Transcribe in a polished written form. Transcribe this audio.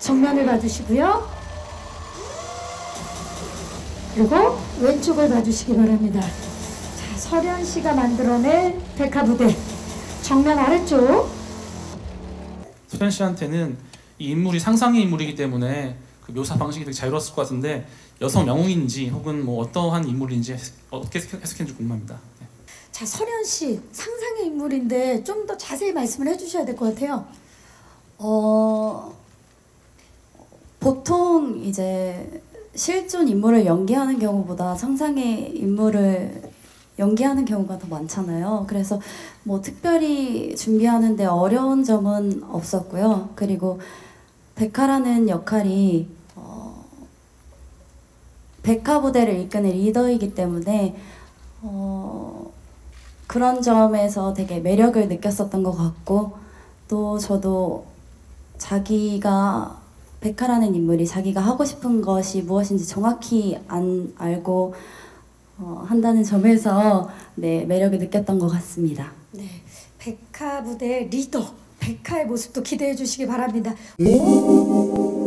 정면을 봐주시고요. 그리고 왼쪽을 봐주시기 바랍니다. 자, 설현 씨가 만들어낸 백화부대 정면 아래쪽. 설현 씨한테는 이 인물이 상상의 인물이기 때문에 그 묘사 방식이 되게 자유로웠을 것 같은데 여성 영웅인지 혹은 뭐 어떠한 인물인지 어떻게 해석했는지 궁금합니다. 네. 자, 설현 씨 상상의 인물인데 좀 더 자세히 말씀을 해주셔야 될 것 같아요. 보통 이제 실존 인물을 연기하는 경우보다 상상의 인물을 연기하는 경우가 더 많잖아요. 그래서 뭐 특별히 준비하는데 어려운 점은 없었고요. 그리고 백화라는 역할이 백화부대를 이끄는 리더이기 때문에 그런 점에서 되게 매력을 느꼈었던 것 같고, 또 저도 자기가 백화라는 인물이 자기가 하고 싶은 것이 무엇인지 정확히 안 알고 한다는 점에서 네, 매력을 느꼈던 것 같습니다. 네, 백화부대 리더 백화의 모습도 기대해 주시기 바랍니다.